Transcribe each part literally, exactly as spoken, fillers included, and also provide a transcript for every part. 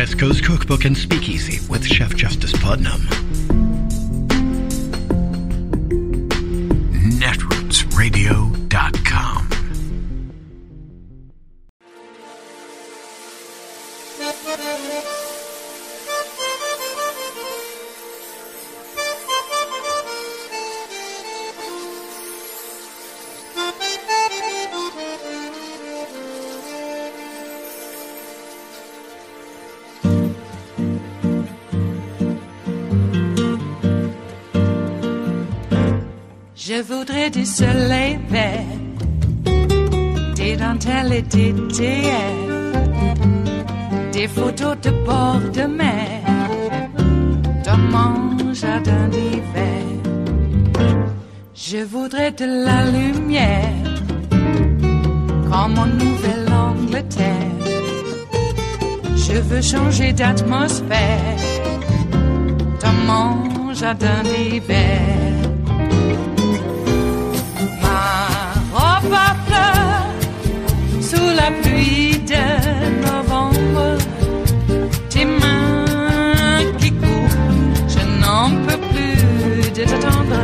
West Coast Cookbook and Speakeasy with Chef Justice Putnam. netroots radio dot com. Je voudrais du soleil vert, des dentelles et des théières, des photos de bord de mer, dans mon jardin d'hiver. Je voudrais de la lumière, comme en Nouvelle-Angleterre. Je veux changer d'atmosphère, dans mon jardin d'hiver. Ma fleur, sous la pluie de novembre, tes mains qui courent, je n'en peux plus de t'attendre.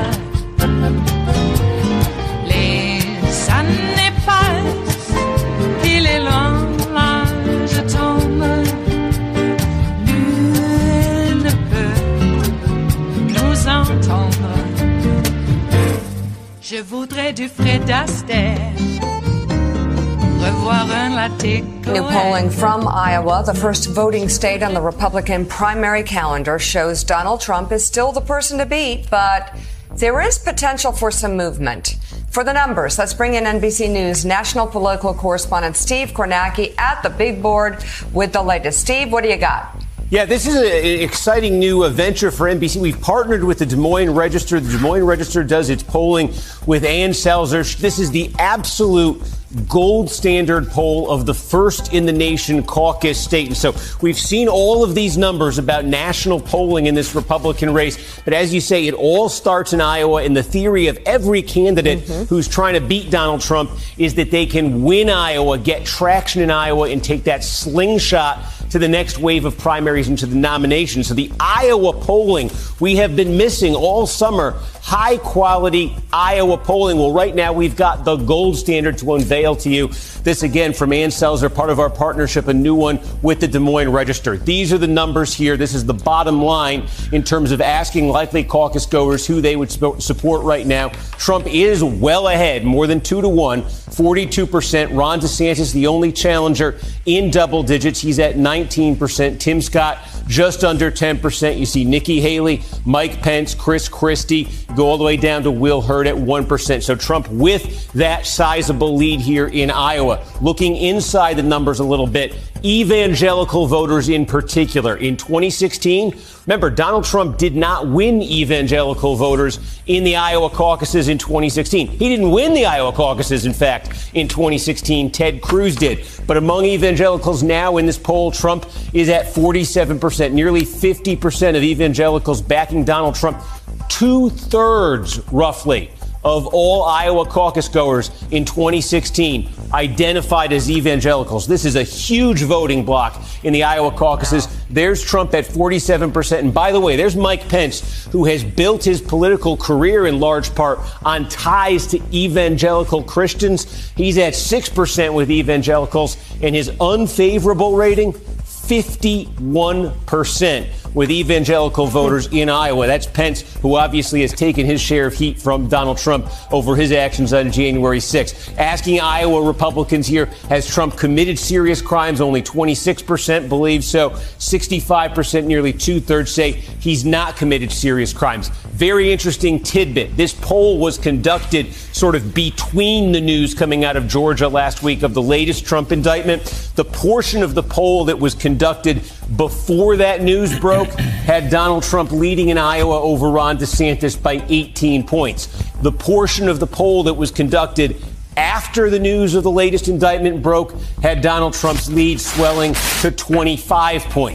Les années passent, il est loin, là je tombe. Nul ne peut nous entendre. Je voudrais du Fred Astaire, revoir un latte. New polling from Iowa, the first voting state on the Republican primary calendar, shows Donald Trump is still the person to beat, but there is potential for some movement. For the numbers, let's bring in N B C News national political correspondent Steve Kornacki at the big board with the latest. Steve, what do you got? Yeah, this is an exciting new venture for N B C. We've partnered with the Des Moines Register. The Des Moines Register does its polling with Ann Selzer. This is the absolute gold standard poll of the first in the nation caucus state. And so we've seen all of these numbers about national polling in this Republican race. But as you say, it all starts in Iowa. And the theory of every candidate mm-hmm. who's trying to beat Donald Trump is that they can win Iowa, get traction in Iowa, and take that slingshot to the next wave of primaries and to the nomination. So the Iowa polling we have been missing all summer. High quality Iowa polling. Well, right now we've got the gold standard to unveil to you. This again from Ann Selzer, part of our partnership, a new one with the Des Moines Register. These are the numbers here. This is the bottom line in terms of asking likely caucus goers who they would sp- support right now. Trump is well ahead, more than two to one, forty-two percent. Ron DeSantis, the only challenger in double digits. He's at nineteen percent. Tim Scott, just under ten percent. You see Nikki Haley, Mike Pence, Chris Christie, go all the way down to Will Hurd at one percent. So Trump with that sizable lead here in Iowa. Looking inside the numbers a little bit, evangelical voters in particular. In twenty sixteen, remember, Donald Trump did not win evangelical voters in the Iowa caucuses in twenty sixteen. He didn't win the Iowa caucuses, in fact, in twenty sixteen. Ted Cruz did. But among evangelicals now in this poll, Trump is at forty-seven percent, nearly fifty percent of evangelicals backing Donald Trump. Two-thirds, roughly, of all Iowa caucus goers in twenty sixteen identified as evangelicals. This is a huge voting block in the Iowa caucuses. There's Trump at forty-seven percent. And by the way, there's Mike Pence, who has built his political career in large part on ties to evangelical Christians. He's at six percent with evangelicals, and his unfavorable rating, fifty-one percent with evangelical voters in Iowa. That's Pence, who obviously has taken his share of heat from Donald Trump over his actions on January sixth. Asking Iowa Republicans here, has Trump committed serious crimes? Only twenty-six percent believe so. sixty-five percent, nearly two-thirds, say he's not committed serious crimes. Very interesting tidbit. This poll was conducted sort of between the news coming out of Georgia last week of the latest Trump indictment. The portion of the poll that was conducted before that news broke had Donald Trump leading in Iowa over Ron DeSantis by eighteen points. The portion of the poll that was conducted after the news of the latest indictment broke had Donald Trump's lead swelling to twenty-five points.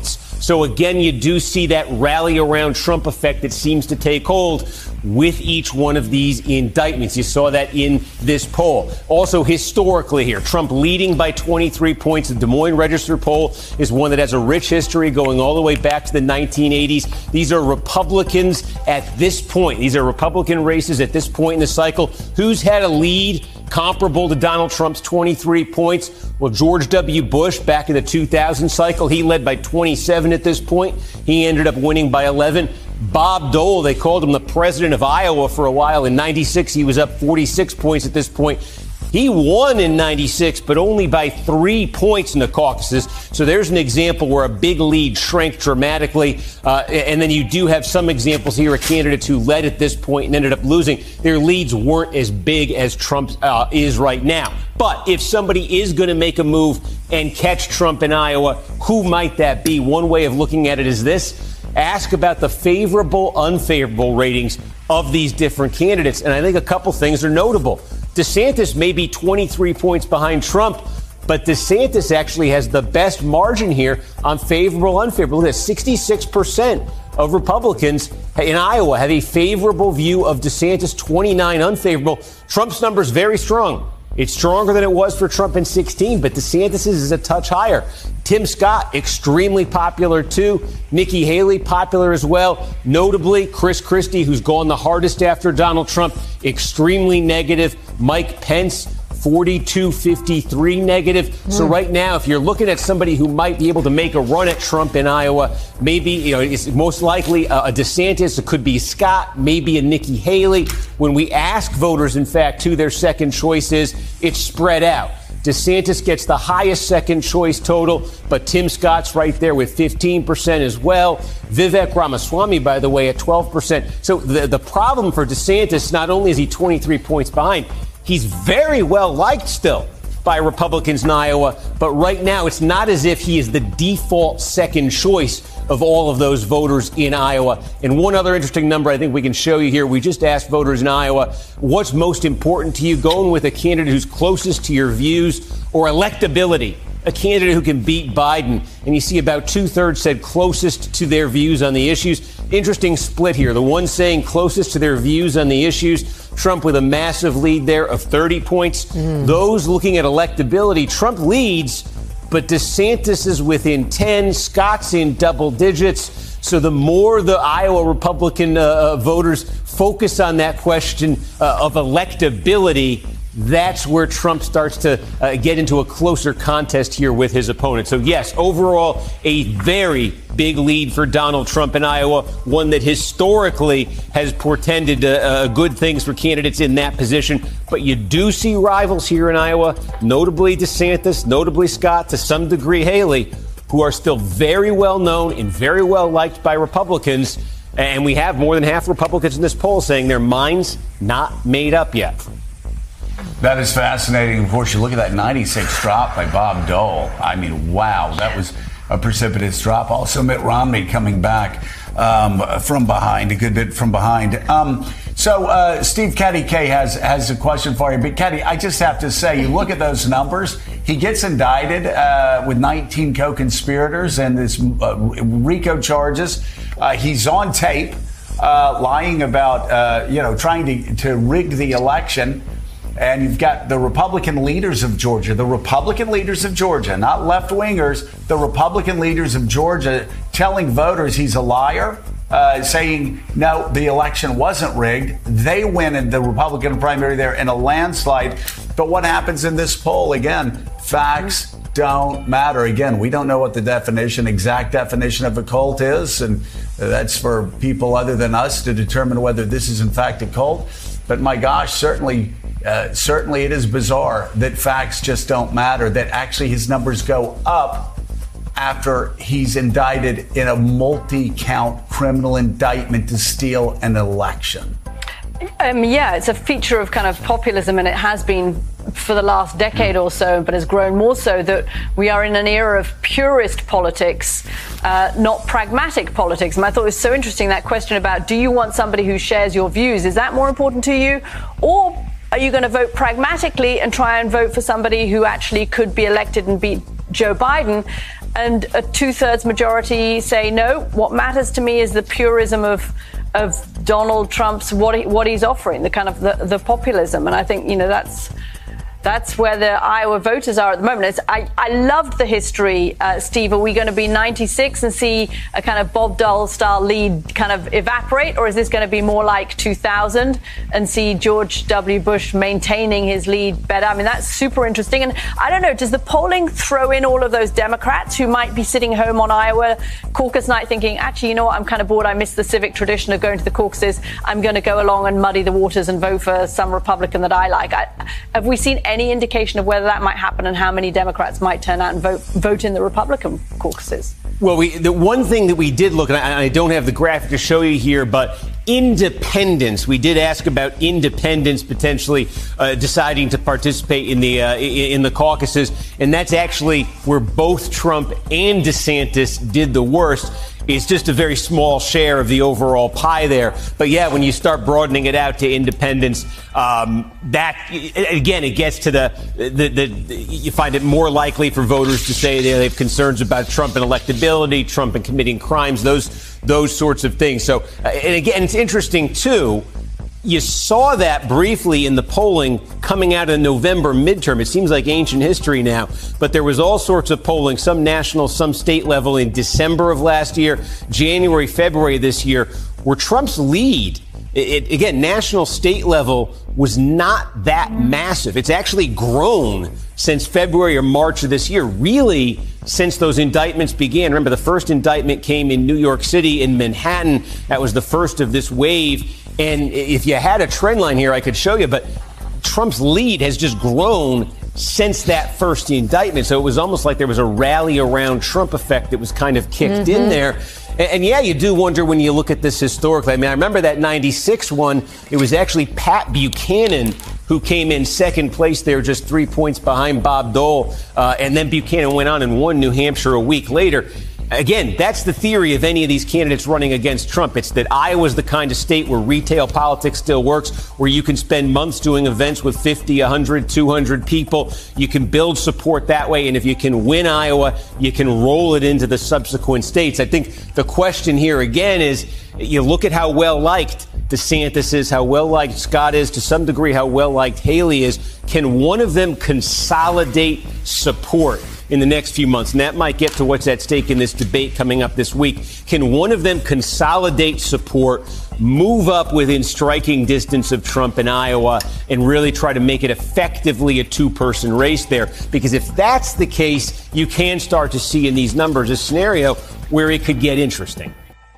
So again, you do see that rally around Trump effect that seems to take hold with each one of these indictments. You saw that in this poll. Also, historically here, Trump leading by twenty-three points. The Des Moines Register poll is one that has a rich history going all the way back to the nineteen eighties. These are Republicans at this point. These are Republican races at this point in the cycle. Who's had a lead comparable to Donald Trump's twenty-three points? Well, George W. Bush back in the two thousand cycle, he led by twenty-seven at this point. He ended up winning by eleven. Bob Dole, they called him the president of Iowa for a while. In ninety-six, he was up forty-six points at this point. He won in ninety-six, but only by three points in the caucuses. So there's an example where a big lead shrank dramatically. Uh, and then you do have some examples here of candidates who led at this point and ended up losing. Their leads weren't as big as Trump uh, is right now. But if somebody is going to make a move and catch Trump in Iowa, who might that be? One way of looking at it is this. Ask about the favorable, unfavorable ratings of these different candidates. And I think a couple things are notable. DeSantis may be twenty-three points behind Trump, but DeSantis actually has the best margin here on favorable, unfavorable. Look at this, sixty-six percent of Republicans in Iowa have a favorable view of DeSantis, twenty-nine unfavorable. Trump's number is very strong. It's stronger than it was for Trump in sixteen, but DeSantis is a touch higher. Tim Scott, extremely popular too. Nikki Haley, popular as well. Notably, Chris Christie, who's gone the hardest after Donald Trump, extremely negative. Mike Pence, forty-two fifty-three negative. Mm. So right now, if you're looking at somebody who might be able to make a run at Trump in Iowa, maybe, you know, it's most likely a, a DeSantis. It could be Scott, maybe a Nikki Haley. When we ask voters, in fact, who their second choice is, it's spread out. DeSantis gets the highest second choice total, but Tim Scott's right there with fifteen percent as well. Vivek Ramaswamy, by the way, at twelve percent. So the, the problem for DeSantis, not only is he twenty-three points behind, he's very well liked still by Republicans in Iowa. But right now, it's not as if he is the default second choice of all of those voters in Iowa. And one other interesting number I think we can show you here. We just asked voters in Iowa, what's most important to you? Going with a candidate who's closest to your views or electability, a candidate who can beat Biden. And you see about two thirds said closest to their views on the issues. Interesting split here. The ones saying closest to their views on the issues, Trump with a massive lead there of thirty points. Mm. Those looking at electability, Trump leads, but DeSantis is within ten. Scott's in double digits. So the more the Iowa Republican uh, voters focus on that question uh, of electability, that's where Trump starts to uh, get into a closer contest here with his opponent. So, yes, overall, a very big lead for Donald Trump in Iowa, one that historically has portended uh, uh, good things for candidates in that position. But you do see rivals here in Iowa, notably DeSantis, notably Scott, to some degree Haley, who are still very well known and very well liked by Republicans. And we have more than half Republicans in this poll saying their mind's not made up yet. That is fascinating. Of course, you look at that ninety-six drop by Bob Dole. I mean, wow, that was a precipitous drop. Also, Mitt Romney coming back um, from behind, a good bit from behind. Um, so, uh, Steve Caddy K has has a question for you. But, Caddy, I just have to say, you look at those numbers. He gets indicted uh, with nineteen co-conspirators and this uh, RICO charges. Uh, he's on tape uh, lying about, uh, you know, trying to, to rig the election. And you've got the Republican leaders of Georgia, the Republican leaders of Georgia, not left-wingers, the Republican leaders of Georgia telling voters he's a liar, uh, saying, no, the election wasn't rigged. They win in the Republican primary there in a landslide. But what happens in this poll? Again, facts don't matter. Again, we don't know what the definition, exact definition of a cult is. And that's for people other than us to determine whether this is in fact a cult. But my gosh, certainly... Uh, certainly it is bizarre that facts just don't matter, that actually his numbers go up after he's indicted in a multi-count criminal indictment to steal an election. Um, yeah, it's a feature of kind of populism, and it has been for the last decade or so, but has grown more so, that we are in an era of purist politics, uh, not pragmatic politics. And I thought it was so interesting, that question about, do you want somebody who shares your views? Is that more important to you? Or are you going to vote pragmatically and try and vote for somebody who actually could be elected and beat Joe Biden? and a two-thirds majority say no. What matters to me is the purism of of Donald Trump's what he, what he's offering, the kind of the, the populism, and I think you know that's. That's where the Iowa voters are at the moment. It's, I, I loved the history, uh, Steve. Are we going to be ninety-six and see a kind of Bob Dole-style lead kind of evaporate? Or is this going to be more like two thousand and see George W. Bush maintaining his lead better? I mean, that's super interesting. And I don't know, does the polling throw in all of those Democrats who might be sitting home on Iowa caucus night thinking, actually, you know what, I'm kind of bored. I miss the civic tradition of going to the caucuses. I'm going to go along and muddy the waters and vote for some Republican that I like. I, have we seen any indication of whether that might happen and how many Democrats might turn out and vote vote in the Republican caucuses? Well, we, the one thing that we did look at, and I don't have the graphic to show you here, but independents. We did ask about independents potentially uh, deciding to participate in the uh, in the caucuses, and that's actually where both Trump and DeSantis did the worst. It's just a very small share of the overall pie there. But yeah, when you start broadening it out to independents, um, that again, it gets to the, the, the, the you find it more likely for voters to say they have concerns about Trump and electability, Trump and committing crimes, those those sorts of things. So, uh, and again, it's interesting too. You saw that briefly in the polling coming out of the November midterm. It seems like ancient history now, but there was all sorts of polling, some national, some state level in December of last year, January, February this year, where Trump's lead, it, it, again, national, state level, was not that massive. It's actually grown since February or March of this year, really since those indictments began. Remember, the first indictment came in New York City, in Manhattan. That was the first of this wave. And if you had a trend line here, I could show you, but Trump's lead has just grown since that first indictment. So it was almost like there was a rally around Trump effect that was kind of kicked mm-hmm. in there. And, and yeah, you do wonder when you look at this historically. I mean, I remember that ninety-six one. It was actually Pat Buchanan who came in second place there, just three points behind Bob Dole. Uh, and then Buchanan went on and won New Hampshire a week later. Again, that's the theory of any of these candidates running against Trump. It's that Iowa's the kind of state where retail politics still works, where you can spend months doing events with fifty, one hundred, two hundred people. You can build support that way. And if you can win Iowa, you can roll it into the subsequent states. I think the question here again is, you look at how well liked DeSantis is, how well liked Scott is, to some degree how well liked Haley is. Can one of them consolidate support in the next few months? And that might get to what's at stake in this debate coming up this week. Can one of them consolidate support, move up within striking distance of Trump in Iowa, and really try to make it effectively a two-person race there? Because if that's the case, you can start to see in these numbers a scenario where it could get interesting.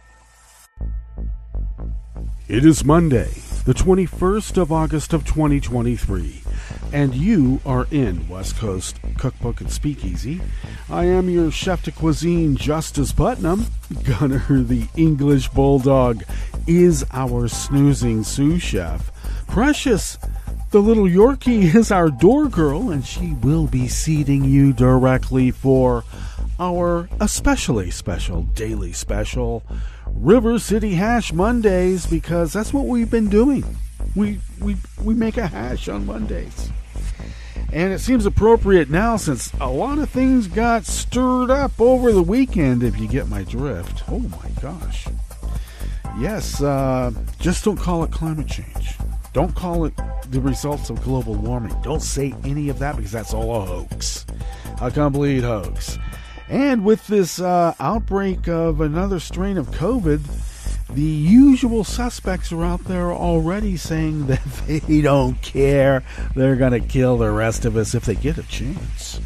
It is Monday, the twenty-first of August of twenty twenty-three, and you are in West Coast Cookbook and Speakeasy. I am your chef de cuisine, Justice Putnam. Gunner, the English Bulldog, is our snoozing sous chef. Precious, the little Yorkie, is our door girl, and she will be seating you directly for our especially special daily special, River City Hash Mondays, because that's what we've been doing. We we we make a hash on Mondays. And it seems appropriate now since a lot of things got stirred up over the weekend, if you get my drift. Oh my gosh. Yes, uh, just don't call it climate change. Don't call it the results of global warming. Don't say any of that because that's all a hoax. A complete hoax. And with this uh, outbreak of another strain of COVID, the usual suspects are out there already saying that they don't care. They're going to kill the rest of us if they get a chance.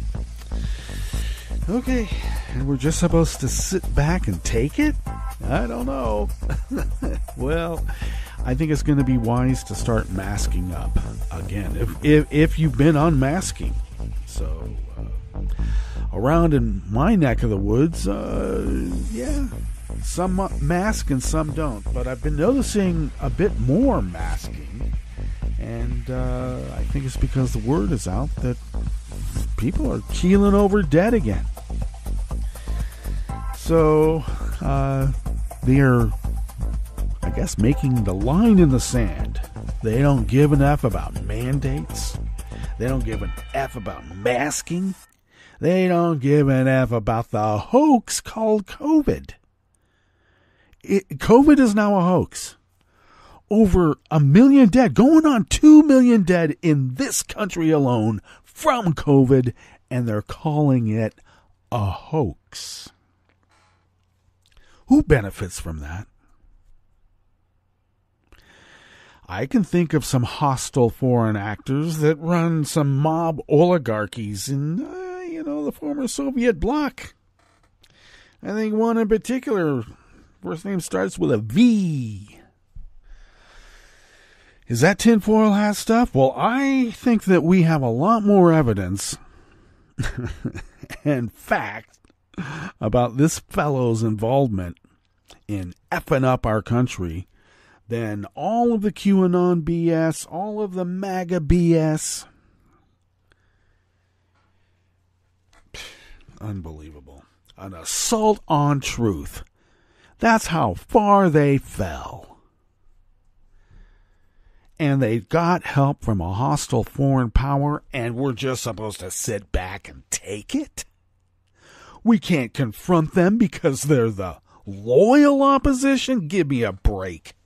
Okay, and we're just supposed to sit back and take it? I don't know. Well, I think it's going to be wise to start masking up again, if if, if you've been unmasking. So, uh, around in my neck of the woods, uh, yeah, some mask and some don't. But I've been noticing a bit more masking, and uh, I think it's because the word is out that people are keeling over dead again. So, uh, they're, I guess, making the line in the sand. They don't give an F about mandates. They don't give an F about masking. They don't give an F about the hoax called COVID. It, COVID is now a hoax. Over a million dead, going on two million dead in this country alone from COVID, and they're calling it a hoax. Who benefits from that? I can think of some hostile foreign actors that run some mob oligarchies in, uh, you know, the former Soviet bloc. I think one in particular, first name starts with a V. Is that tinfoil hat stuff? Well, I think that we have a lot more evidence and fact about this fellow's involvement in effing up our country than all of the QAnon B S, all of the MAGA B S. Unbelievable. An assault on truth. That's how far they fell. And they got help from a hostile foreign power, and we're just supposed to sit back and take it? We can't confront them because they're the loyal opposition? Give me a break.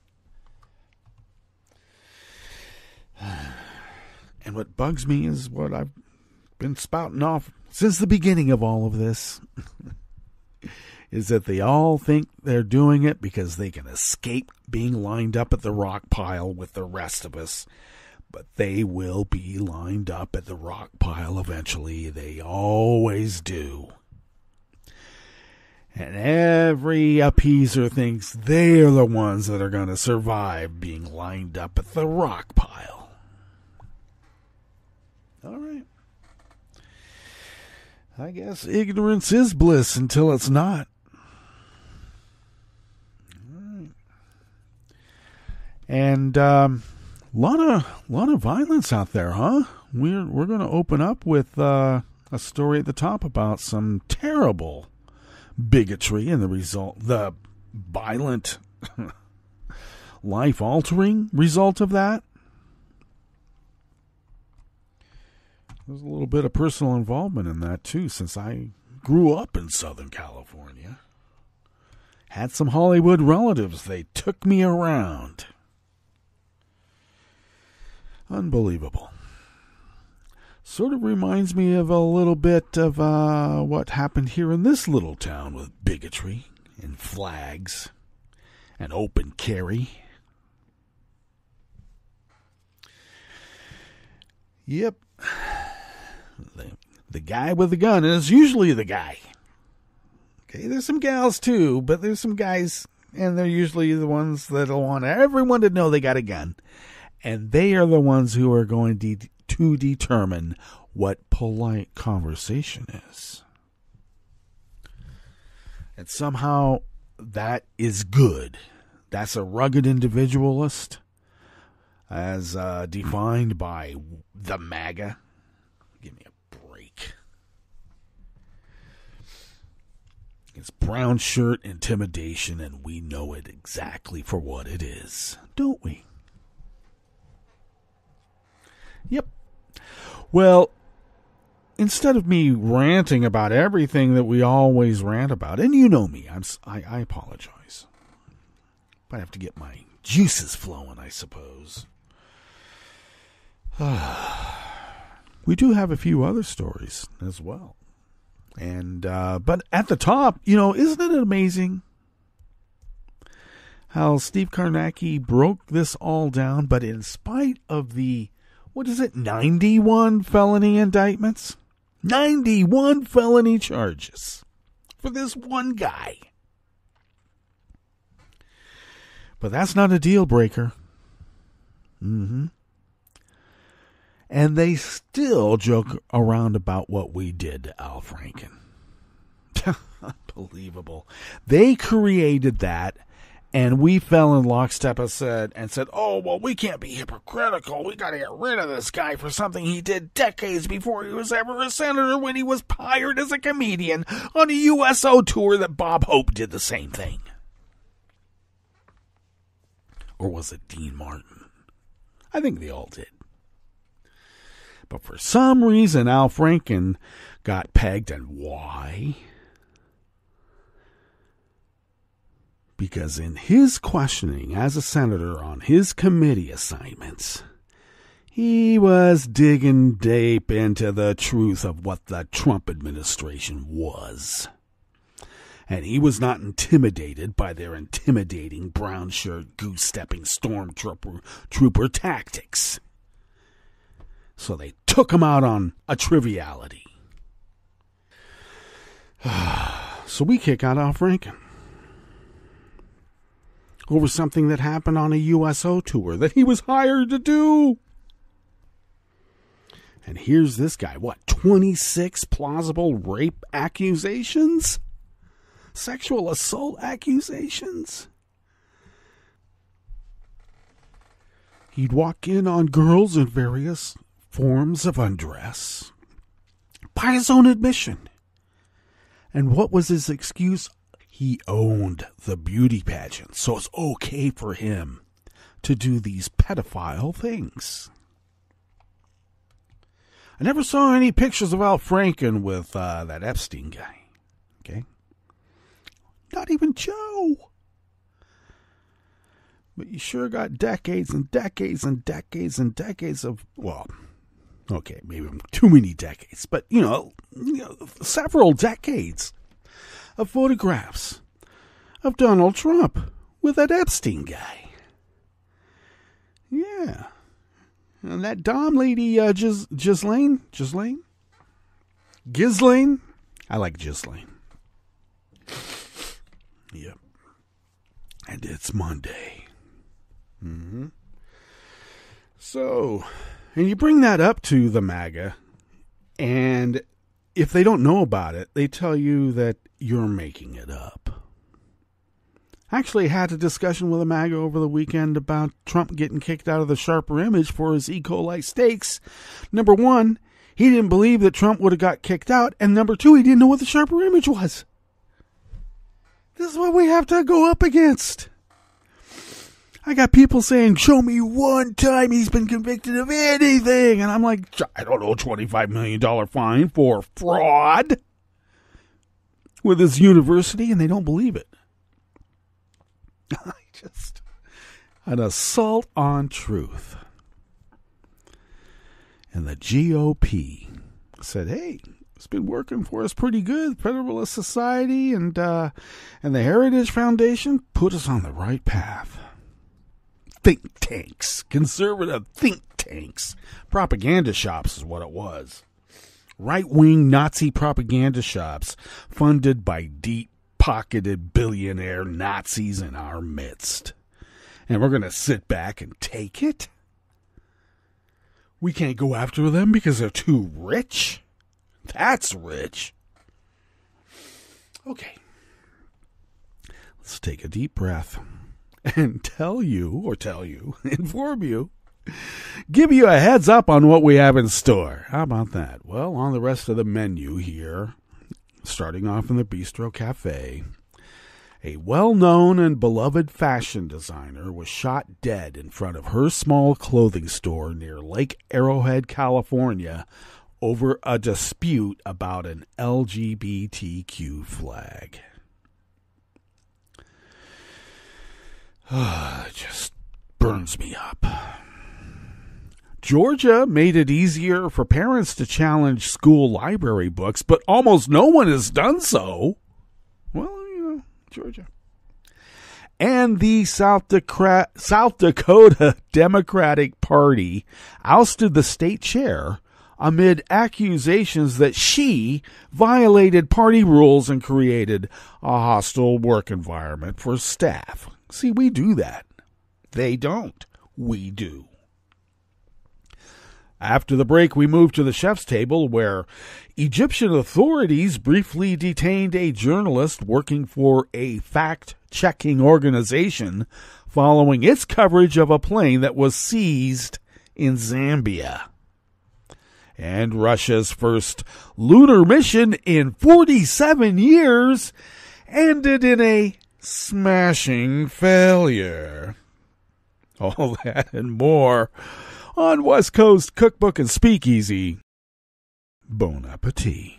And what bugs me is what I've been spouting off since the beginning of all of this, is that they all think they're doing it because they can escape being lined up at the rock pile with the rest of us. But they will be lined up at the rock pile eventually. They always do. And every appeaser thinks they're the ones that are going to survive being lined up at the rock pile. All right. I guess ignorance is bliss until it's not. And um, lot of lot of violence out there, huh? We're we're going to open up with uh, a story at the top about some terrible bigotry and the result, the violent, life-altering result of that. There's a little bit of personal involvement in that too, since I grew up in Southern California. Had some Hollywood relatives. They took me around. Unbelievable. Sort of reminds me of a little bit of uh, what happened here in this little town with bigotry and flags and open carry. Yep. The, the guy with the gun is usually the guy. Okay, there's some gals too, but there's some guys, and they're usually the ones that'll want everyone to know they got a gun. And they are the ones who are going de- to determine what polite conversation is. And somehow that is good. That's a rugged individualist, as uh, defined by the MAGA. Give me a break. It's brown shirt intimidation, and we know it exactly for what it is, don't we? Yep. Well, instead of me ranting about everything that we always rant about, and you know me, I'm, I, I apologize. I have to get my juices flowing, I suppose. We do have a few other stories as well. And uh, but at the top, you know, isn't it amazing how Steve Kornacki broke this all down, but in spite of the, what is it, ninety-one felony indictments? ninety-one felony charges for this one guy. But that's not a deal breaker. Mm-hmm. And they still joke around about what we did to Al Franken. Unbelievable. They created that, and we fell in lockstep and said, and said, oh, well, we can't be hypocritical. We got to get rid of this guy for something he did decades before he was ever a senator, when he was hired as a comedian on a U S O tour that Bob Hope did the same thing. Or was it Dean Martin? I think they all did. But for some reason, Al Franken got pegged. And why? Because in his questioning as a senator on his committee assignments, he was digging deep into the truth of what the Trump administration was. And he was not intimidated by their intimidating brown shirt goose-stepping stormtrooper trooper tactics. So they took him out on a triviality. So we kick out Al Franken over something that happened on a U S O tour that he was hired to do. And here's this guy, what, twenty-six plausible rape accusations? Sexual assault accusations? He'd walk in on girls in various forms of undress, by his own admission. And what was his excuse? He owned the beauty pageant, so it's okay for him to do these pedophile things. I never saw any pictures of Al Franken with uh, that Epstein guy. Okay? Not even Joe. But you sure got decades and decades and decades and decades of, well, okay, maybe too many decades, but, you know, you know several decades of photographs of Donald Trump with that Epstein guy. Yeah. And that Dom lady, uh, Gis- Ghislaine? Ghislaine? Ghislaine? I like Ghislaine. Yep. And it's Monday. Mm-hmm. So, and you bring that up to the MAGA, and if they don't know about it, they tell you that you're making it up. I actually had a discussion with a MAGA over the weekend about Trump getting kicked out of the Sharper Image for his E. coli steaks. Number one, he didn't believe that Trump would have got kicked out. And number two, he didn't know what the Sharper Image was. This is what we have to go up against. I got people saying, show me one time he's been convicted of anything. And I'm like, I don't know, twenty-five million dollars fine for fraud with his university, and they don't believe it. I just, an assault on truth. And the G O P said, hey, it's been working for us pretty good. Federalist Society and, uh, and the Heritage Foundation put us on the right path. Think tanks, conservative think tanks, propaganda shops is what it was. Right-wing Nazi propaganda shops funded by deep-pocketed billionaire Nazis in our midst. And we're going to sit back and take it? We can't go after them because they're too rich? That's rich. Okay. Let's take a deep breath and tell you, or tell you, inform you, give you a heads up on what we have in store. How about that? Well, on the rest of the menu here, starting off in the Bistro Cafe, a well-known and beloved fashion designer was shot dead in front of her small clothing store near Lake Arrowhead, California, over a dispute about an L G B T Q flag. It just burns me up. Georgia made it easier for parents to challenge school library books, but almost no one has done so. Well, you know, Georgia. And the South Dakota, South Dakota Democratic Party ousted the state chair amid accusations that she violated party rules and created a hostile work environment for staff. See, we do that. They don't. We do. After the break, we move to the chef's table, where Egyptian authorities briefly detained a journalist working for a fact-checking organization following its coverage of a plane that was seized in Zambia. And Russia's first lunar mission in forty-seven years ended in a smashing failure. All that and more on West Coast Cookbook and Speakeasy. Bon appetit.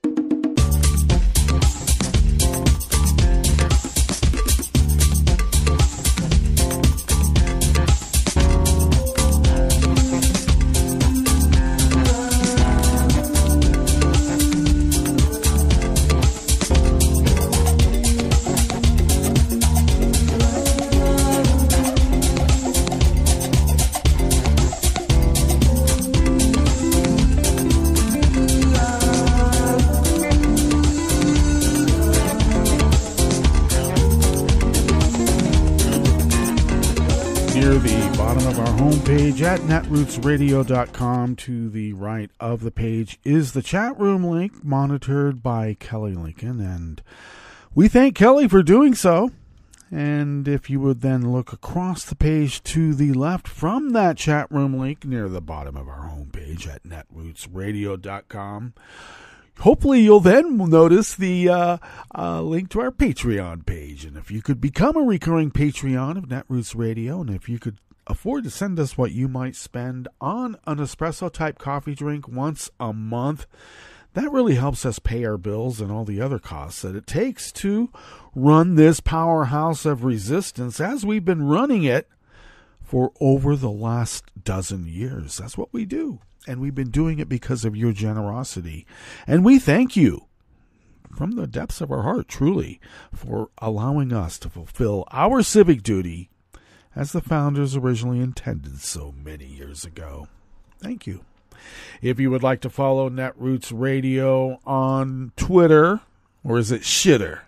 Homepage at netroots radio dot com. To the right of the page is the chat room link, monitored by Kelly Lincoln, and we thank Kelly for doing so. And if you would then look across the page to the left from that chat room link near the bottom of our homepage at netroots radio dot com, hopefully you'll then notice the uh, uh, link to our Patreon page. And if you could become a recurring Patreon of Netroots Radio, and if you could afford to send us what you might spend on an espresso-type coffee drink once a month, that really helps us pay our bills and all the other costs that it takes to run this powerhouse of resistance as we've been running it for over the last dozen years. That's what we do, and we've been doing it because of your generosity. And we thank you from the depths of our heart, truly, for allowing us to fulfill our civic duty as the founders originally intended so many years ago. Thank you. If you would like to follow Netroots Radio on Twitter, or is it Shitter?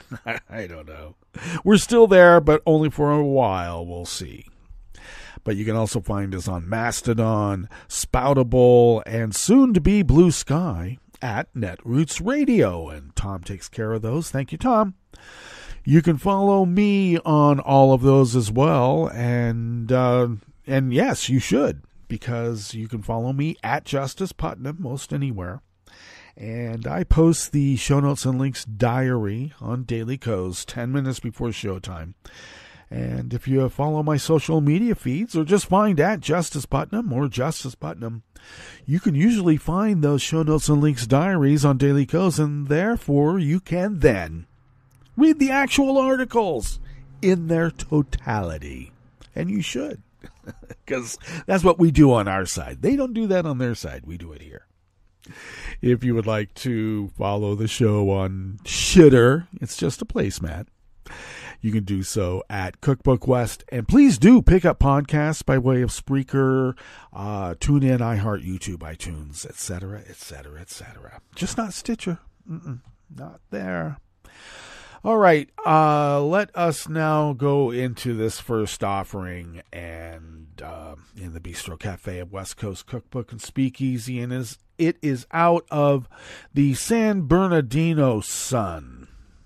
I don't know. We're still there, but only for a while. We'll see. But you can also find us on Mastodon, Spoutable, and soon-to-be Blue Sky at Netroots Radio. And Tom takes care of those. Thank you, Tom. You can follow me on all of those as well, and uh, and yes, you should, because you can follow me at Justice Putnam most anywhere, and I post the show notes and links diary on Daily Coast ten minutes before showtime. And if you follow my social media feeds, or just find at Justice Putnam or Justice Putnam, you can usually find those show notes and links diaries on Daily Coast, and therefore you can then read the actual articles in their totality. And you should, because that's what we do on our side. They don't do that on their side. We do it here. If you would like to follow the show on Shitter, it's just a placemat, you can do so at Cookbook West. And please do pick up podcasts by way of Spreaker, uh, TuneIn, iHeart, YouTube, iTunes, et cetera, et cetera, et cetera. Just not Stitcher. Mm-mm, not there. All right, uh, let us now go into this first offering, and uh, in the Bistro Cafe of West Coast Cookbook and Speakeasy, and is it is out of the San Bernardino Sun,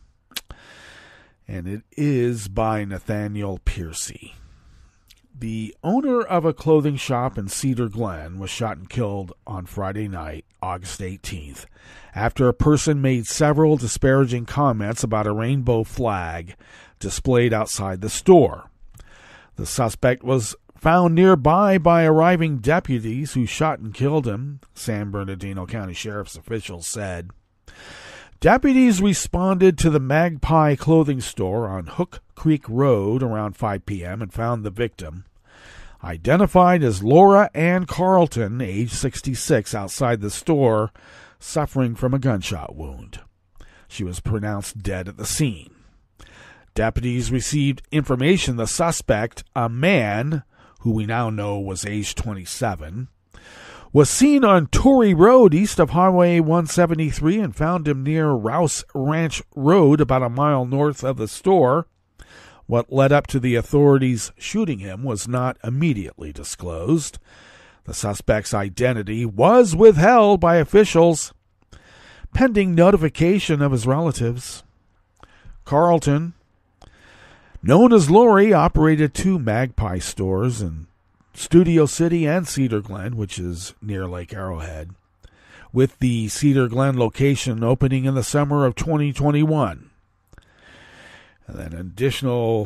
and it is by Nathaniel Piercy. The owner of a clothing shop in Cedar Glen was shot and killed on Friday night, August eighteenth, after a person made several disparaging comments about a rainbow flag displayed outside the store. The suspect was found nearby by arriving deputies who shot and killed him, San Bernardino County Sheriff's officials said. Deputies responded to the Magpie clothing store on Hook Creek Road around five p.m. and found the victim, identified as Laura Ann Carlton, age sixty-six, outside the store, suffering from a gunshot wound. She was pronounced dead at the scene. Deputies received information the suspect, a man who we now know was age twenty-seven, was seen on Torrey Road east of Highway one seventy-three and found him near Rouse Ranch Road about a mile north of the store. What led up to the authorities shooting him was not immediately disclosed. The suspect's identity was withheld by officials, pending notification of his relatives. Carlton, known as Lori, operated two Magpie stores in Studio City and Cedar Glen, which is near Lake Arrowhead, with the Cedar Glen location opening in the summer of twenty twenty-one. And then additional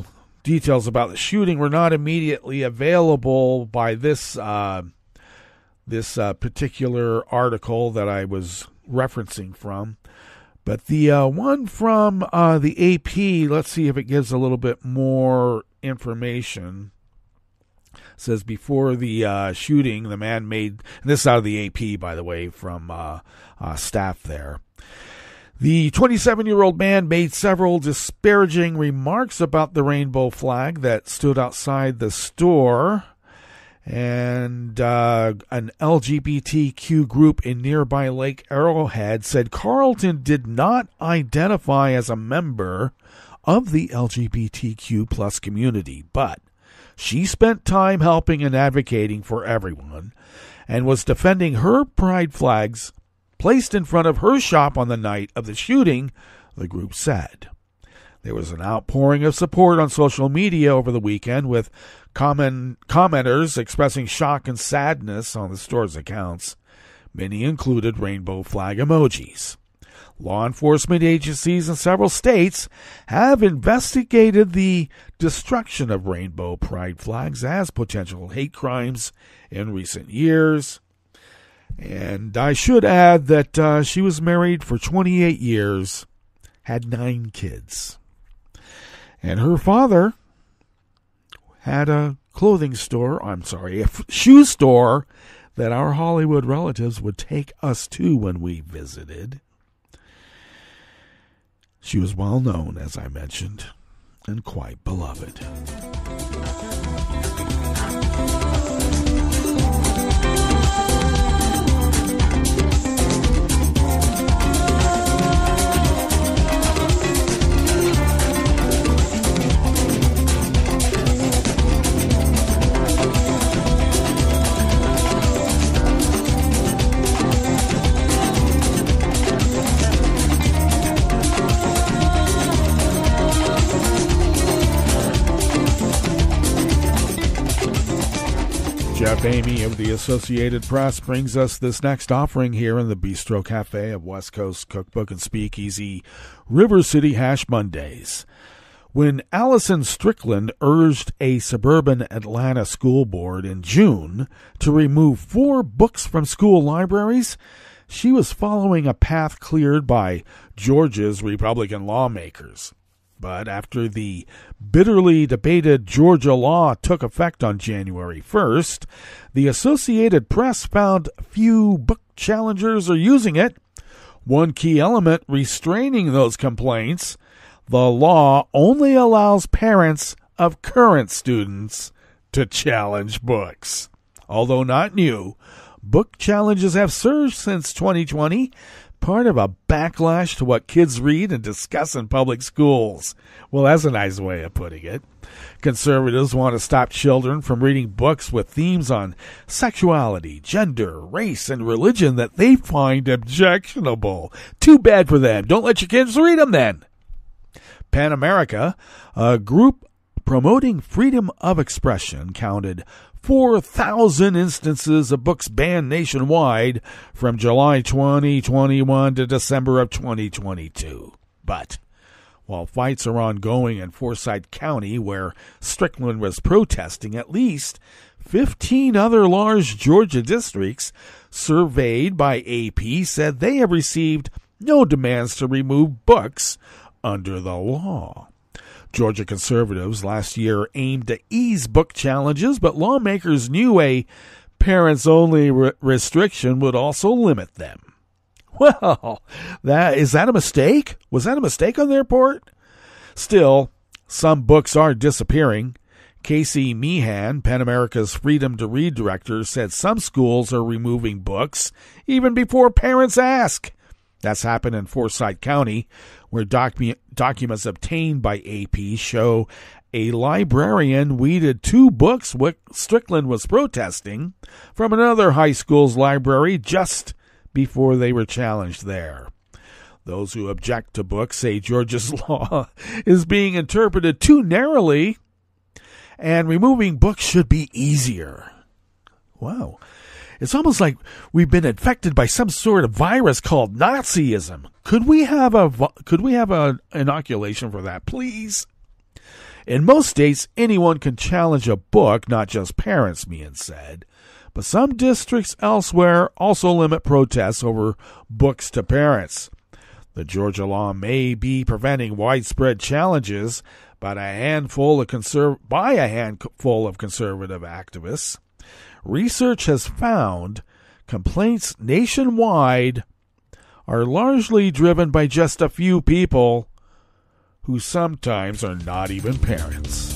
Details about the shooting were not immediately available by this uh, this uh, particular article that I was referencing from. But the uh, one from uh, the A P, let's see if it gives a little bit more information. It says before the uh, shooting, the man made, and this is out of the A P, by the way, from uh, uh, staff there. The twenty-seven-year-old man made several disparaging remarks about the rainbow flag that stood outside the store. And uh, an L G B T Q group in nearby Lake Arrowhead said Carlton did not identify as a member of the L G B T Q plus community, but she spent time helping and advocating for everyone and was defending her pride flags placed in front of her shop on the night of the shooting, the group said. There was an outpouring of support on social media over the weekend, with comment, commenters expressing shock and sadness on the store's accounts. Many included rainbow flag emojis. Law enforcement agencies in several states have investigated the destruction of rainbow pride flags as potential hate crimes in recent years. And I should add that uh, she was married for twenty-eight years, had nine kids. And her father had a clothing store, I'm sorry, a shoe store that our Hollywood relatives would take us to when we visited. She was well known, as I mentioned, and quite beloved. Jeff Amy of the Associated Press brings us this next offering here in the Bistro Cafe of West Coast Cookbook and Speakeasy, River City Hash Mondays. When Allison Strickland urged a suburban Atlanta school board in June to remove four books from school libraries, she was following a path cleared by Georgia's Republican lawmakers. But after the bitterly debated Georgia law took effect on January first, the Associated Press found few book challengers are using it. One key element restraining those complaints: the law only allows parents of current students to challenge books. Although not new, book challenges have surged since twenty twenty, part of a backlash to what kids read and discuss in public schools. Well, that's a nice way of putting it. Conservatives want to stop children from reading books with themes on sexuality, gender, race, and religion that they find objectionable. Too bad for them. Don't let your kids read them then. Pan America, a group promoting freedom of expression, counted four thousand instances of books banned nationwide from July twenty twenty-one to December of twenty twenty-two. But while fights are ongoing in Forsyth County, where Strickland was protesting, at least fifteen other large Georgia districts surveyed by A P said they have received no demands to remove books under the law. Georgia conservatives last year aimed to ease book challenges, but lawmakers knew a parents-only re- restriction would also limit them. Well, that is that a mistake? Was that a mistake on their part? Still, some books are disappearing. Casey Meehan, Pan America's Freedom to Read director, said some schools are removing books even before parents ask. That's happened in Forsyth County, where docu- documents obtained by A P show a librarian weeded two books what Strickland was protesting from another high school's library just before they were challenged there. Those who object to books say Georgia's law is being interpreted too narrowly, and removing books should be easier. Wow. It's almost like we've been infected by some sort of virus called Nazism. Could we have a could we have an inoculation for that, please? In most states, anyone can challenge a book, not just parents, Meehan said. But some districts elsewhere also limit protests over books to parents. The Georgia law may be preventing widespread challenges by a handful of conserv- by a handful of conservative activists. Research has found complaints nationwide are largely driven by just a few people who sometimes are not even parents.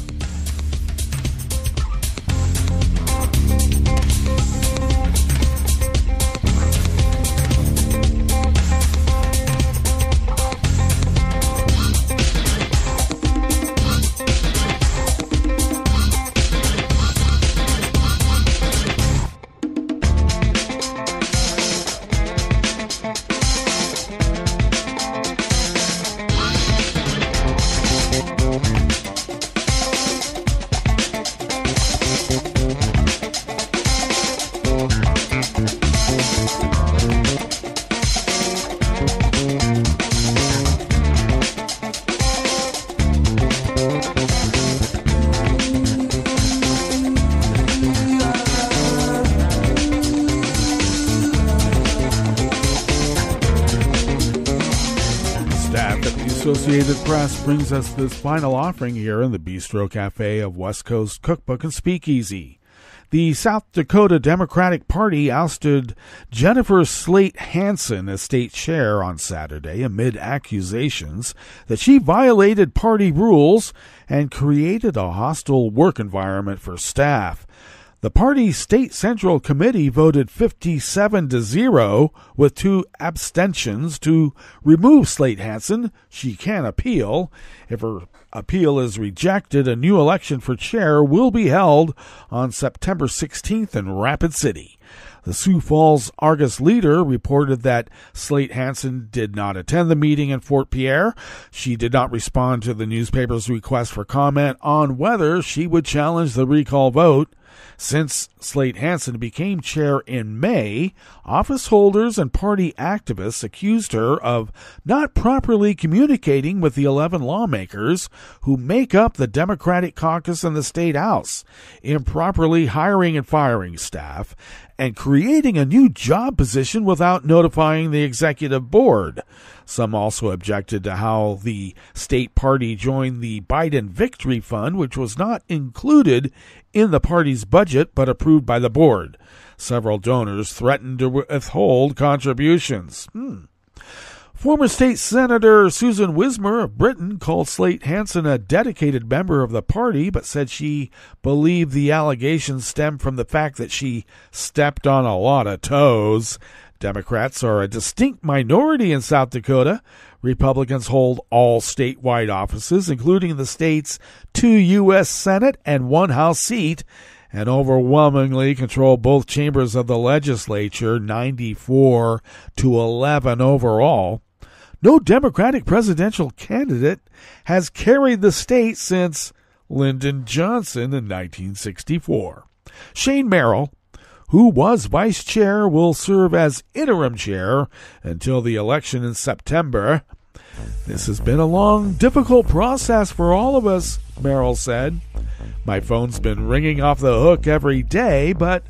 Associated Press brings us this final offering here in the Bistro Cafe of West Coast Cookbook and Speakeasy. The South Dakota Democratic Party ousted Jennifer Slate Hansen as state chair on Saturday amid accusations that she violated party rules and created a hostile work environment for staff. The party's State Central Committee voted fifty-seven to zero with two abstentions to remove Slate Hansen. She can appeal. If her appeal is rejected, a new election for chair will be held on September sixteenth in Rapid City. The Sioux Falls Argus Leader reported that Slate Hansen did not attend the meeting in Fort Pierre. She did not respond to the newspaper's request for comment on whether she would challenge the recall vote. Since Slate Hansen became chair in May, office holders and party activists accused her of not properly communicating with the eleven lawmakers who make up the Democratic caucus in the state House, improperly hiring and firing staff, and creating a new job position without notifying the executive board. Some also objected to how the state party joined the Biden Victory Fund, which was not included in the party's budget but approved by the board. Several donors threatened to withhold contributions. Hmm. Former State Senator Susan Wismer of Britain called Slate Hansen a dedicated member of the party, but said she believed the allegations stemmed from the fact that she stepped on a lot of toes. Democrats are a distinct minority in South Dakota. Republicans hold all statewide offices, including the state's two U S Senate and one House seat, and overwhelmingly control both chambers of the legislature, ninety-four to eleven overall. No Democratic presidential candidate has carried the state since Lyndon Johnson in nineteen sixty-four. Shane Merrill, who was vice chair, will serve as interim chair until the election in September. This has been a long, difficult process for all of us, Merrill said. My phone's been ringing off the hook every day, but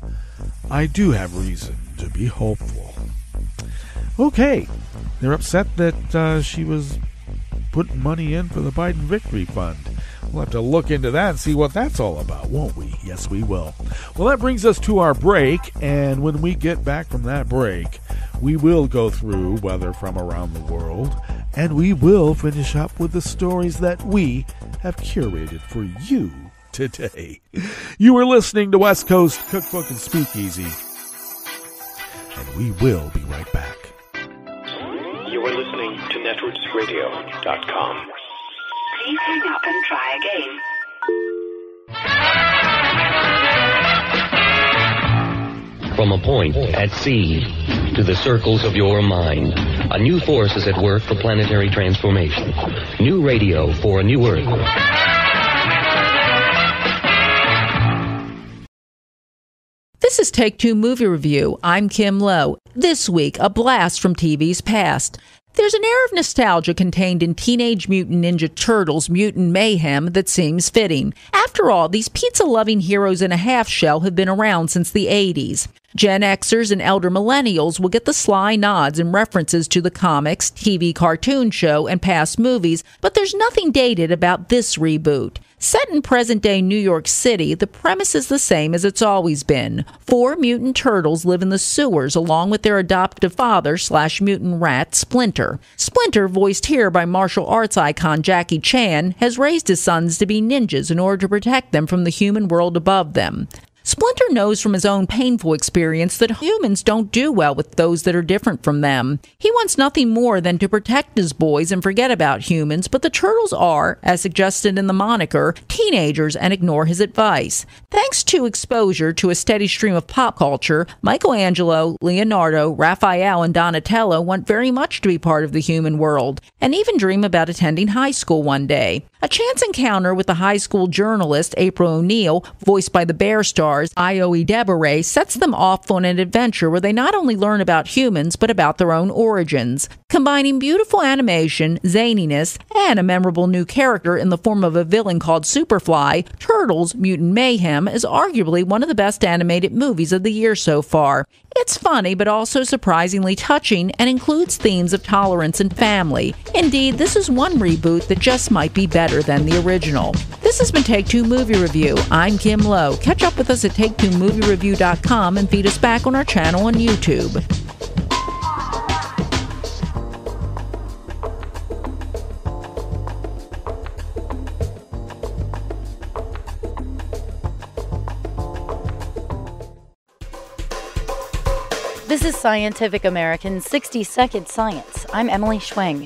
I do have reason to be hopeful. Okay, they're upset that uh, she was putting money in for the Biden Victory Fund. We'll have to look into that and see what that's all about, won't we? Yes, we will. Well, that brings us to our break, and when we get back from that break, we will go through weather from around the world, and we will finish up with the stories that we have curated for you today. You are listening to West Coast Cookbook and Speakeasy, and we will be right back. You are listening to netroots radio dot com. Please hang up and try again. From a point at sea to the circles of your mind, a new force is at work for planetary transformation. New radio for a new Earth. This is Take Two Movie Review. I'm Kim Lowe. This week, a blast from T V's past. There's an air of nostalgia contained in Teenage Mutant Ninja Turtles Mutant Mayhem that seems fitting. After all, these pizza-loving heroes in a half-shell have been around since the eighties. Gen Xers and elder millennials will get the sly nods and references to the comics, T V cartoon show, and past movies, but there's nothing dated about this reboot. Set in present-day New York City, the premise is the same as it's always been. Four mutant turtles live in the sewers along with their adoptive father slash mutant rat, Splinter. Splinter, voiced here by martial arts icon Jackie Chan, has raised his sons to be ninjas in order to protect them from the human world above them. Splinter knows from his own painful experience that humans don't do well with those that are different from them. He wants nothing more than to protect his boys and forget about humans, but the turtles are, as suggested in the moniker, teenagers and ignore his advice. Thanks to exposure to a steady stream of pop culture, Michelangelo, Leonardo, Raphael, and Donatello want very much to be part of the human world, and even dream about attending high school one day. A chance encounter with the high school journalist April O'Neil, voiced by the Bear stars Ioe Deborah, sets them off on an adventure where they not only learn about humans, but about their own origins. Combining beautiful animation, zaniness, and a memorable new character in the form of a villain called Superfly, Turtles Mutant Mayhem is arguably one of the best animated movies of the year so far. It's funny, but also surprisingly touching, and includes themes of tolerance and family. Indeed, this is one reboot that just might be better than the original. This has been Take Two Movie Review. I'm Kim Lowe. Catch up with us at take two movie review dot com and feed us back on our channel on YouTube. This is Scientific American's sixty second Science. I'm Emily Schwing.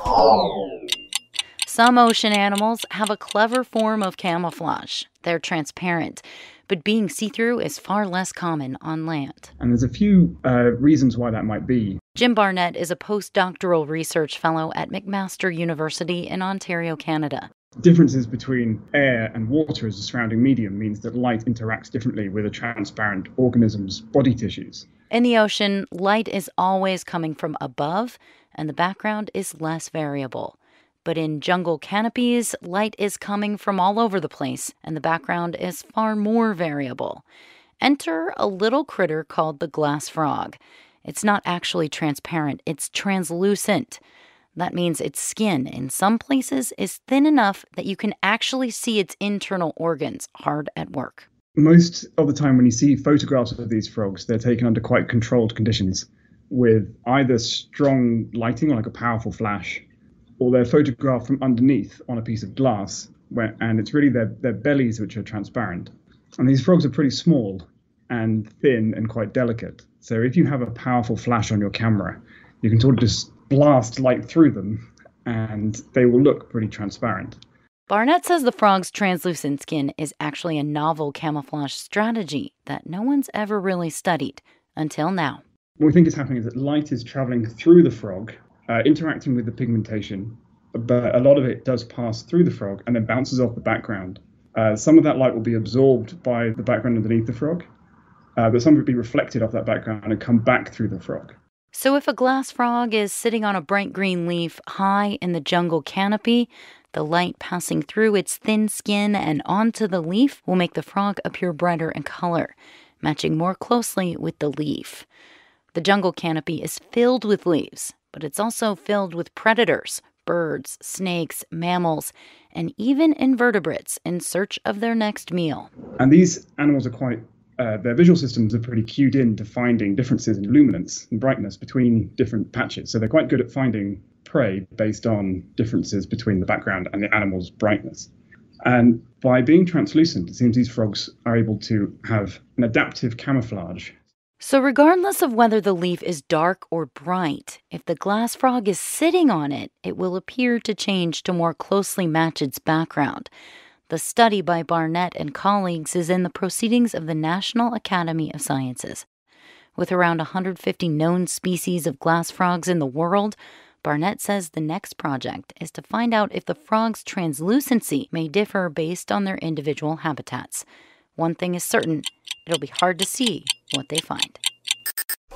Some ocean animals have a clever form of camouflage. They're transparent, but being see-through is far less common on land. And there's a few uh, reasons why that might be. Jim Barnett is a postdoctoral research fellow at McMaster University in Ontario, Canada. Differences between air and water as a surrounding medium means that light interacts differently with a transparent organism's body tissues. In the ocean, light is always coming from above, and the background is less variable. But in jungle canopies, light is coming from all over the place, and the background is far more variable. Enter a little critter called the glass frog. It's not actually transparent, it's translucent. That means its skin, in some places, is thin enough that you can actually see its internal organs hard at work. Most of the time when you see photographs of these frogs, they're taken under quite controlled conditions with either strong lighting, or like a powerful flash, or they're photographed from underneath on a piece of glass, where, and it's really their, their bellies which are transparent. And these frogs are pretty small and thin and quite delicate. So if you have a powerful flash on your camera, you can sort of just blast light through them and they will look pretty transparent. Barnett says the frog's translucent skin is actually a novel camouflage strategy that no one's ever really studied until now. What we think is happening is that light is traveling through the frog, uh, interacting with the pigmentation, but a lot of it does pass through the frog and then bounces off the background. Uh, some of that light will be absorbed by the background underneath the frog, uh, but some will be reflected off that background and come back through the frog. So if a glass frog is sitting on a bright green leaf high in the jungle canopy, the light passing through its thin skin and onto the leaf will make the frog appear brighter in color, matching more closely with the leaf. The jungle canopy is filled with leaves, but it's also filled with predators, birds, snakes, mammals, and even invertebrates in search of their next meal. And these animals are quite, uh, their visual systems are pretty cued in to finding differences in luminance and brightness between different patches. So they're quite good at finding prey based on differences between the background and the animal's brightness. And by being translucent, it seems these frogs are able to have an adaptive camouflage. So regardless of whether the leaf is dark or bright, if the glass frog is sitting on it, it will appear to change to more closely match its background. The study by Barnett and colleagues is in the Proceedings of the National Academy of Sciences. With around one hundred fifty known species of glass frogs in the world, Barnett says the next project is to find out if the frog's translucency may differ based on their individual habitats. One thing is certain, it'll be hard to see what they find.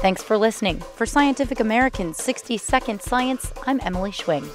Thanks for listening. For Scientific American's sixty second Science, I'm Emily Schwing.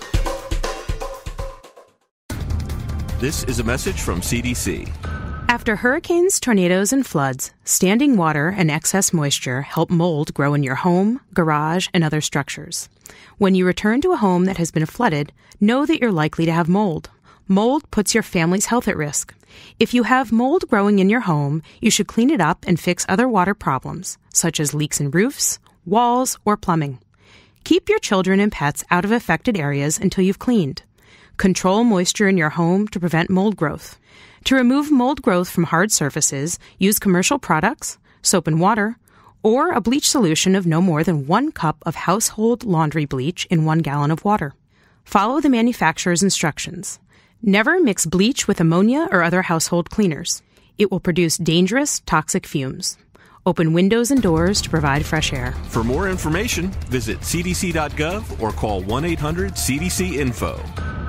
This is a message from C D C. After hurricanes, tornadoes, and floods, standing water and excess moisture help mold grow in your home, garage, and other structures. When you return to a home that has been flooded, know that you're likely to have mold. Mold puts your family's health at risk. If you have mold growing in your home, you should clean it up and fix other water problems, such as leaks in roofs, walls, or plumbing. Keep your children and pets out of affected areas until you've cleaned. Control moisture in your home to prevent mold growth. To remove mold growth from hard surfaces, use commercial products, soap and water, or a bleach solution of no more than one cup of household laundry bleach in one gallon of water. Follow the manufacturer's instructions. Never mix bleach with ammonia or other household cleaners. It will produce dangerous, toxic fumes. Open windows and doors to provide fresh air. For more information, visit c d c dot gov or call one eight hundred C D C info.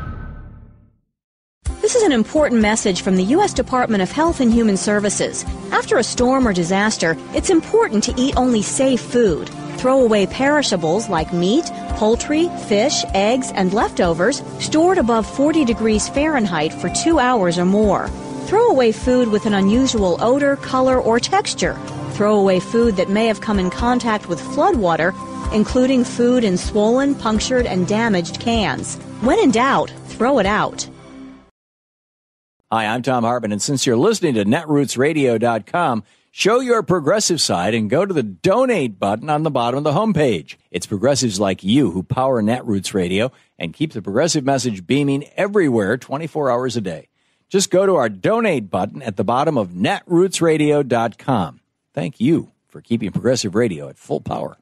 This is an important message from the U S Department of Health and Human Services. After a storm or disaster, it's important to eat only safe food. Throw away perishables like meat, poultry, fish, eggs, and leftovers stored above forty degrees Fahrenheit for two hours or more. Throw away food with an unusual odor, color, or texture. Throw away food that may have come in contact with floodwater, including food in swollen, punctured, and damaged cans. When in doubt, throw it out. Hi, I'm Tom Hartman, and since you're listening to netroots radio dot com, show your progressive side and go to the donate button on the bottom of the homepage. It's progressives like you who power Netroots Radio and keep the progressive message beaming everywhere twenty-four hours a day. Just go to our donate button at the bottom of netroots radio dot com. Thank you for keeping progressive radio at full power.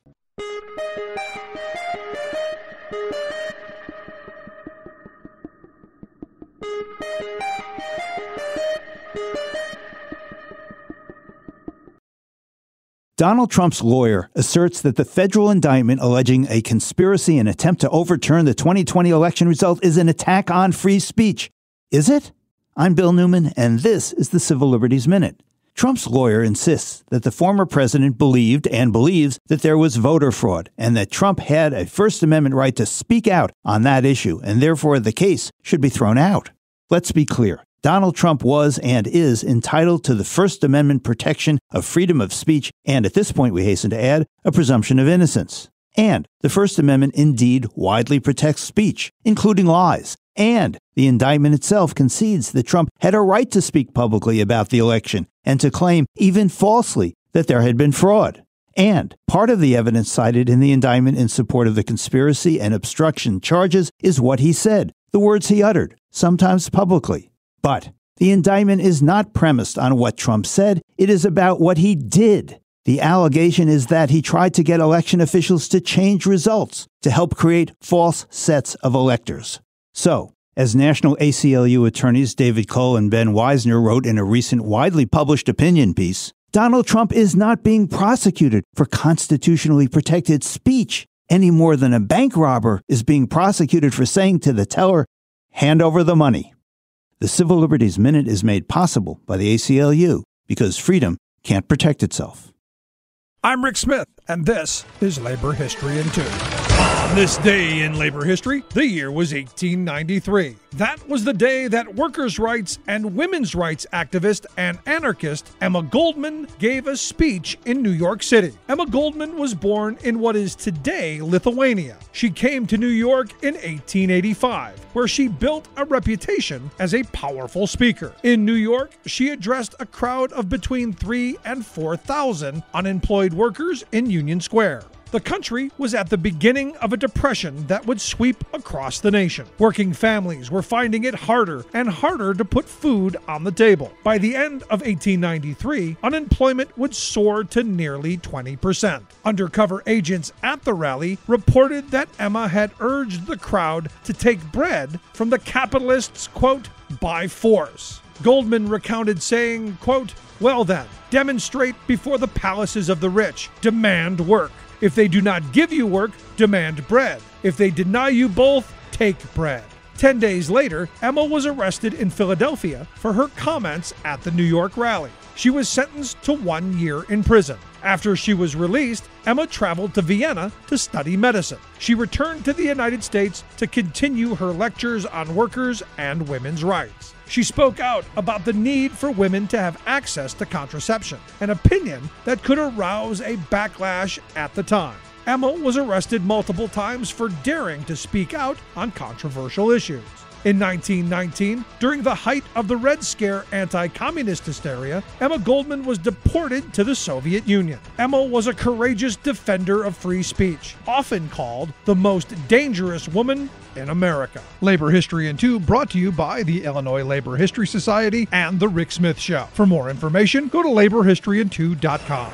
Donald Trump's lawyer asserts that the federal indictment alleging a conspiracy and attempt to overturn the twenty twenty election result is an attack on free speech. Is it? I'm Bill Newman, and this is the Civil Liberties Minute. Trump's lawyer insists that the former president believed and believes that there was voter fraud and that Trump had a First Amendment right to speak out on that issue, and therefore the case should be thrown out. Let's be clear. Donald Trump was and is entitled to the First Amendment protection of freedom of speech and, at this point we hasten to add, a presumption of innocence. And the First Amendment indeed widely protects speech, including lies. And the indictment itself concedes that Trump had a right to speak publicly about the election and to claim, even falsely, that there had been fraud. And part of the evidence cited in the indictment in support of the conspiracy and obstruction charges is what he said, the words he uttered, sometimes publicly. But the indictment is not premised on what Trump said. It is about what he did. The allegation is that he tried to get election officials to change results to help create false sets of electors. So, as National A C L U attorneys David Cole and Ben Weisner wrote in a recent widely published opinion piece, Donald Trump is not being prosecuted for constitutionally protected speech any more than a bank robber is being prosecuted for saying to the teller, "Hand over the money." The Civil Liberties Minute is made possible by the A C L U because freedom can't protect itself. I'm Rick Smith, and this is Labor History in Two. On this day in labor history, the year was eighteen ninety-three. That was the day that workers' rights and women's rights activist and anarchist Emma Goldman gave a speech in New York City. Emma Goldman was born in what is today Lithuania. She came to New York in eighteen eighty-five, where she built a reputation as a powerful speaker. In New York, she addressed a crowd of between three and four thousand unemployed workers in Union Square. The country was at the beginning of a depression that would sweep across the nation. Working families were finding it harder and harder to put food on the table. By the end of eighteen ninety-three, unemployment would soar to nearly twenty percent. Undercover agents at the rally reported that Emma had urged the crowd to take bread from the capitalists, quote, by force. Goldman recounted saying, quote, "Well then, demonstrate before the palaces of the rich, demand work. If they do not give you work, demand bread. If they deny you both, take bread." Ten days later, Emma was arrested in Philadelphia for her comments at the New York rally. She was sentenced to one year in prison. After she was released, Emma traveled to Vienna to study medicine. She returned to the United States to continue her lectures on workers' and women's rights. She spoke out about the need for women to have access to contraception, an opinion that could arouse a backlash at the time. Emma was arrested multiple times for daring to speak out on controversial issues. In nineteen nineteen, during the height of the Red Scare anti-communist hysteria, Emma Goldman was deported to the Soviet Union. Emma was a courageous defender of free speech, often called the most dangerous woman in America. Labor History in Two brought to you by the Illinois Labor History Society and The Rick Smith Show. For more information, go to labor history in two dot com.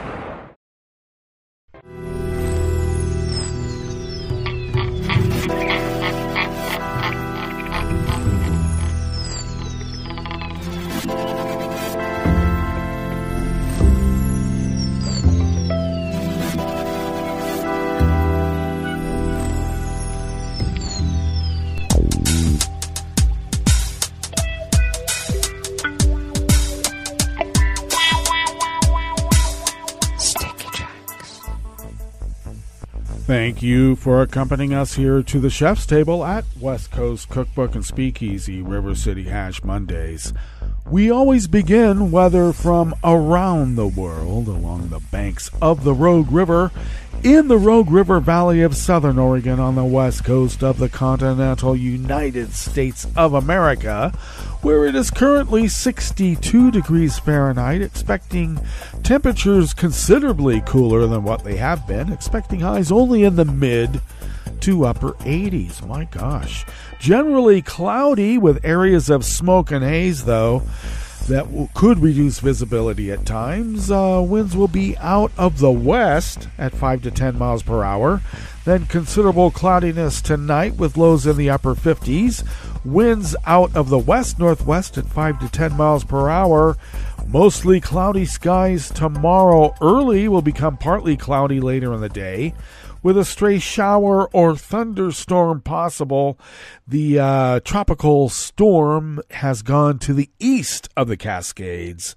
Thank you for accompanying us here to the Chef's Table at West Coast Cookbook and Speakeasy River City Hash Mondays. We always begin, whether from around the world, along the banks of the Rogue River, in the Rogue River Valley of Southern Oregon on the west coast of the continental United States of America, where it is currently sixty-two degrees Fahrenheit, expecting temperatures considerably cooler than what they have been, expecting highs only in the mid to upper eighties. My gosh. Generally cloudy with areas of smoke and haze, though, that w- could reduce visibility at times. Uh, winds will be out of the west at five to ten miles per hour. Then considerable cloudiness tonight with lows in the upper fifties. Winds out of the west-northwest at five to ten miles per hour. Mostly cloudy skies tomorrow. Early will become partly cloudy later in the day, with a stray shower or thunderstorm possible. The uh, tropical storm has gone to the east of the Cascades,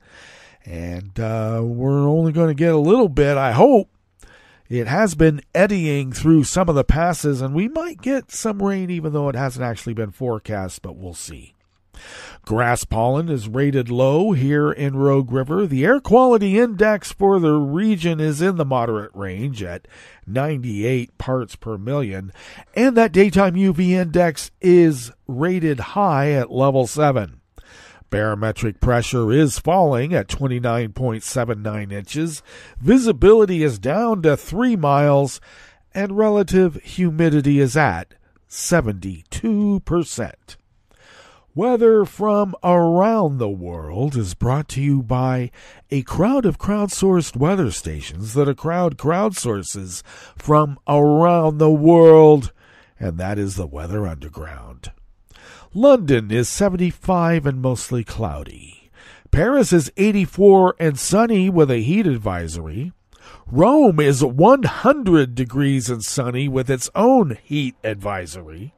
and uh, we're only going to get a little bit, I hope. It has been eddying through some of the passes, and we might get some rain even though it hasn't actually been forecast, but we'll see. Grass pollen is rated low here in Rogue River. The air quality index for the region is in the moderate range at ninety-eight parts per million, and that daytime U V index is rated high at level seven. Barometric pressure is falling at twenty-nine point seven nine inches. Visibility is down to three miles, and relative humidity is at seventy-two percent. Weather from around the world is brought to you by a crowd of crowdsourced weather stations that a crowd crowdsources from around the world, and that is the Weather Underground. London is seventy-five and mostly cloudy. Paris is eighty-four and sunny with a heat advisory. Rome is one hundred degrees and sunny with its own heat advisory.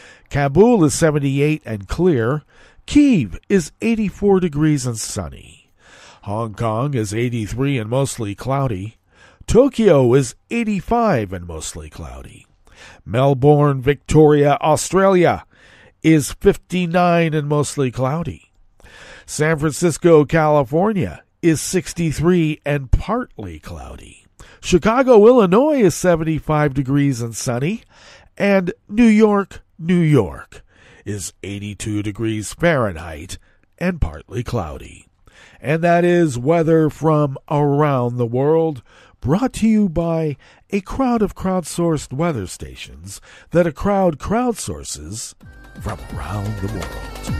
Kabul is seventy-eight and clear. Kyiv is eighty-four degrees and sunny. Hong Kong is eighty-three and mostly cloudy. Tokyo is eighty-five and mostly cloudy. Melbourne, Victoria, Australia is fifty-nine and mostly cloudy. San Francisco, California is sixty-three and partly cloudy. Chicago, Illinois is seventy-five degrees and sunny. And New York, New York is eighty-two degrees Fahrenheit and partly cloudy. And that is weather from around the world, brought to you by a crowd of crowdsourced weather stations that a crowd crowdsources from around the world.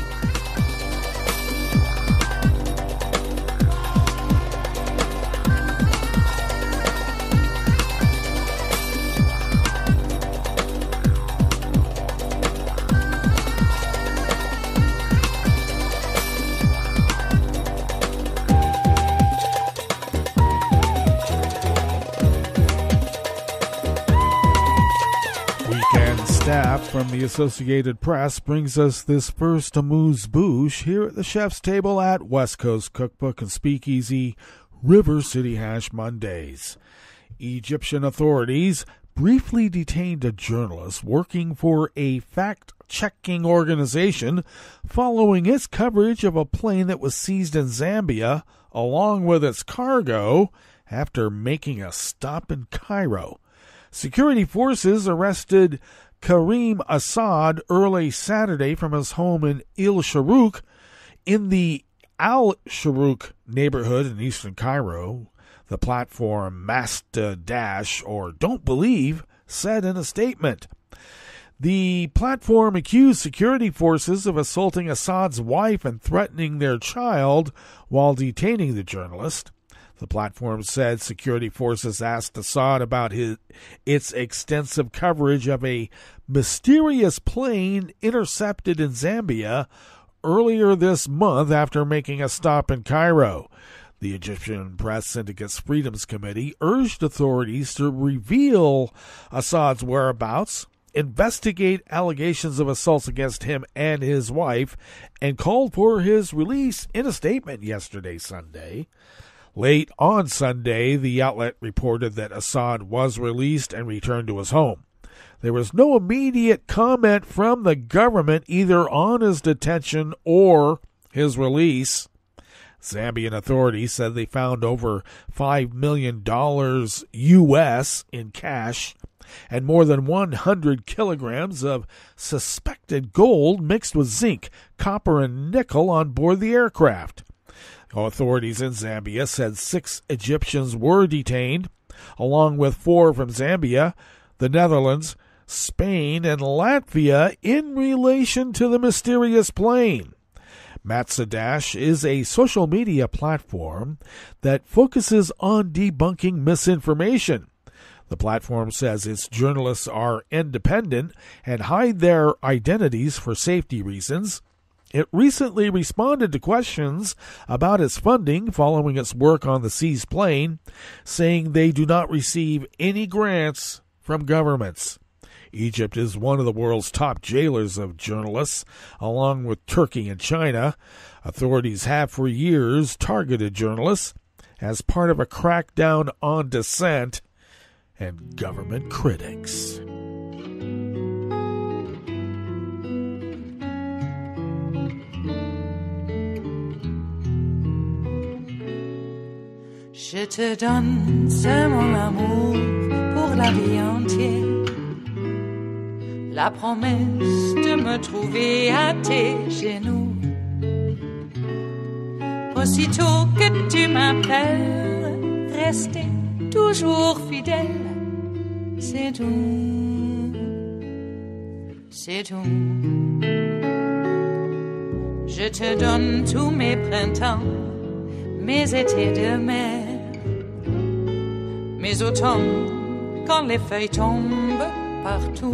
Staff from the Associated Press brings us this first amuse-bouche here at the Chef's Table at West Coast Cookbook and Speakeasy, River City Hash Mondays. Egyptian authorities briefly detained a journalist working for a fact-checking organization following its coverage of a plane that was seized in Zambia along with its cargo after making a stop in Cairo. Security forces arrested Karim Assad early Saturday from his home in El Sharouk in the Al Sharouk neighborhood in eastern Cairo. The platform Master Dash, or Don't Believe, said in a statement. The platform accused security forces of assaulting Assad's wife and threatening their child while detaining the journalist. The platform said security forces asked Assad about his, its extensive coverage of a mysterious plane intercepted in Zambia earlier this month after making a stop in Cairo. The Egyptian Press Syndicate's Freedoms Committee urged authorities to reveal Assad's whereabouts, investigate allegations of assaults against him and his wife, and called for his release in a statement yesterday, Sunday. Late on Sunday, the outlet reported that Assad was released and returned to his home. There was no immediate comment from the government either on his detention or his release. Zambian authorities said they found over five million dollars U S in cash and more than one hundred kilograms of suspected gold mixed with zinc, copper, and nickel on board the aircraft. Authorities in Zambia said six Egyptians were detained, along with four from Zambia, the Netherlands, Spain, and Latvia in relation to the mysterious plane. Matsadash is a social media platform that focuses on debunking misinformation. The platform says its journalists are independent and hide their identities for safety reasons. It recently responded to questions about its funding following its work on the seized plane, saying they do not receive any grants from governments. Egypt is one of the world's top jailers of journalists, along with Turkey and China. Authorities have for years targeted journalists as part of a crackdown on dissent and government critics. Je te donne c'est mon amour pour la vie entière. La promesse de me trouver à tes genoux. Aussitôt que tu m'appelles, rester toujours fidèle. C'est tout, c'est tout. Je te donne tous mes printemps, mes étés de mer, mes automnes quand les feuilles tombent partout.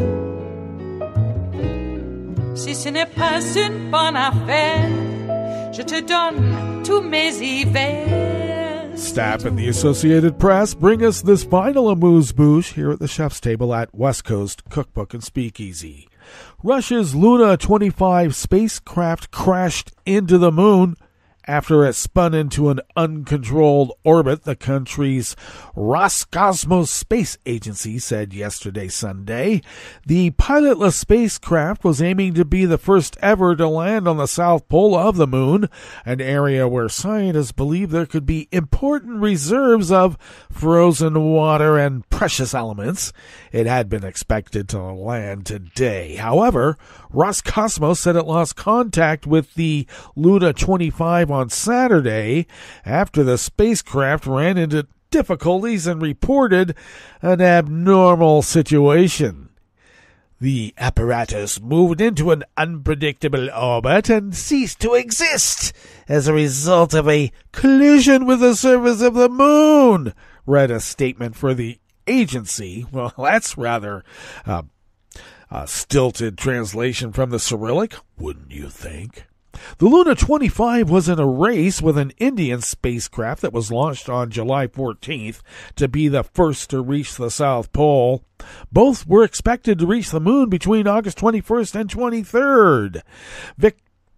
Si ce n'est pas une bonne affaire, je te donne tous mes hivers. Staff and the Associated Press bring us this final amuse-bouche here at the chef's table at West Coast Cookbook and Speakeasy. Russia's Luna twenty-five spacecraft crashed into the moon after it spun into an uncontrolled orbit, the country's Roscosmos Space Agency said yesterday, Sunday. The pilotless spacecraft was aiming to be the first ever to land on the south pole of the moon, an area where scientists believe there could be important reserves of frozen water and precious elements. It had been expected to land today. However, Roscosmos said it lost contact with the Luna twenty-five on Saturday after the spacecraft ran into difficulties and reported an abnormal situation. The apparatus moved into an unpredictable orbit and ceased to exist as a result of a collision with the surface of the moon, read a statement for the agency. Well, that's rather uh, a stilted translation from the Cyrillic, wouldn't you think? The Luna twenty-five was in a race with an Indian spacecraft that was launched on July fourteenth to be the first to reach the South Pole. Both were expected to reach the moon between August twenty-first and twenty-third. Vic-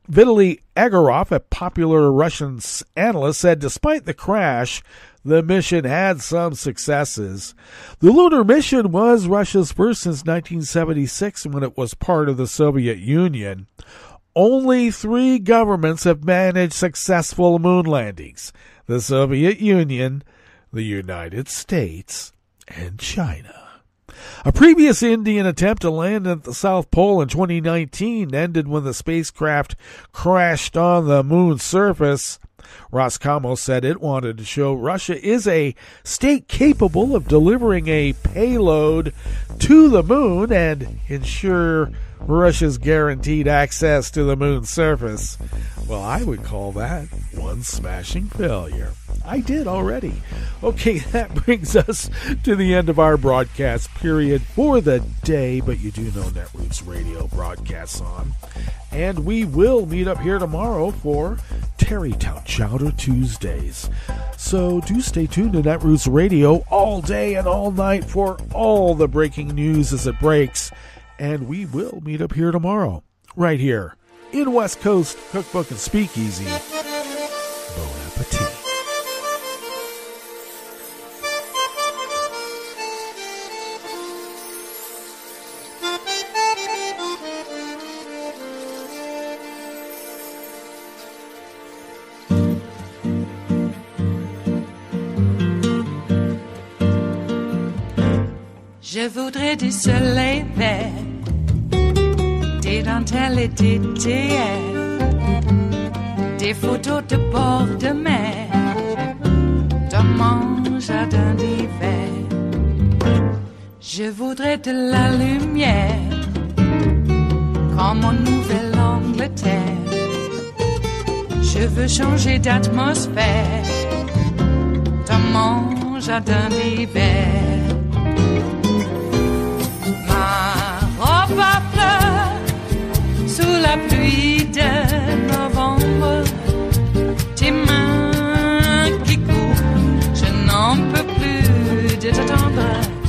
Vitaly Egorov, a popular Russian analyst, said despite the crash, the mission had some successes. The lunar mission was Russia's first since nineteen seventy-six, when it was part of the Soviet Union. Only three governments have managed successful moon landings: the Soviet Union, the United States, and China. A previous Indian attempt to land at the South Pole in twenty nineteen ended when the spacecraft crashed on the moon's surface. Roscosmos said it wanted to show Russia is a state capable of delivering a payload to the moon and ensure Russia's guaranteed access to the moon's surface. Well, I would call that one smashing failure. I did already. Okay, that brings us to the end of our broadcast period for the day, but you do know Netroots Radio broadcasts on. And we will meet up here tomorrow for Tarrytown Chowder Tuesdays. So do stay tuned to Netroots Radio all day and all night for all the breaking news as it breaks. And we will meet up here tomorrow, right here in West Coast Cookbook and Speakeasy. Bon appetit. Je voudrais du soleil vert, des dentelles et des théières, des photos de bord de mer, dans mon jardin d'hiver. Je voudrais de la lumière, comme en Nouvelle-Angleterre. Je veux changer d'atmosphère, dans mon jardin d'hiver. Robe à fleurs, sous la pluie de novembre, tes mains qui courent, je n'en peux plus de t'attendre.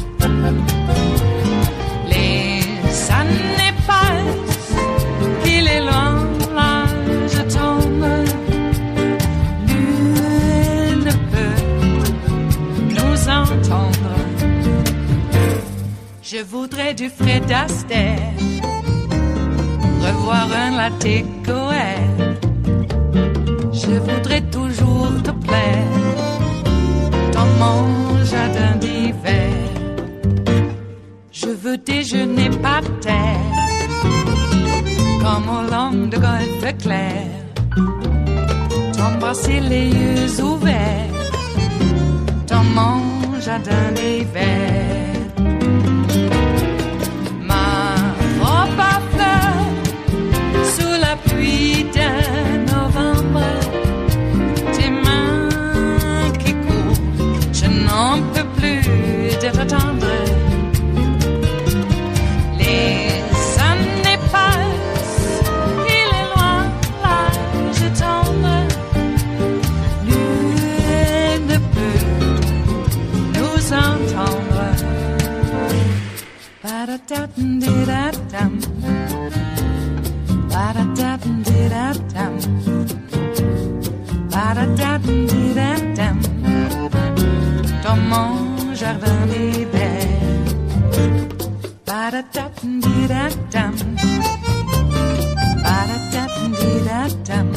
Les années passent, qu'il est loin, là je tombe. Nul ne peut nous entendre. Je voudrais du Fred Astaire, revoir un latte Goël. Je voudrais toujours te plaire, dans mon jardin d'hiver. Je veux déjeuner par terre, comme au long de golfe clair. T'embrasser les yeux ouverts, dans mon jardin d'hiver. Pluie de novembre, tes mains qui courent, je n'en peux plus de t'attendre. Les années passent, il est loin, là je tombe. Nul ne peut nous entendre. Ba-da-da-dum-di-da-dum. Ba-da-da-dum-di-da-dum. Ba-da-da-dum-di-da-dum. Dans mon jardin d'hiver. Ba-da-da-dum-di-da-dum. Ba-da-da-dum-di-da-dum.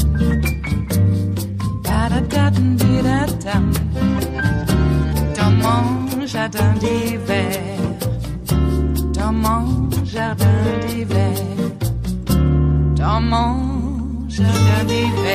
Ba-da-da-dum-di-da-dum. Dans mon jardin d'hiver. Dans mon jardin d'hiver. Dans mon jardin d'hiver.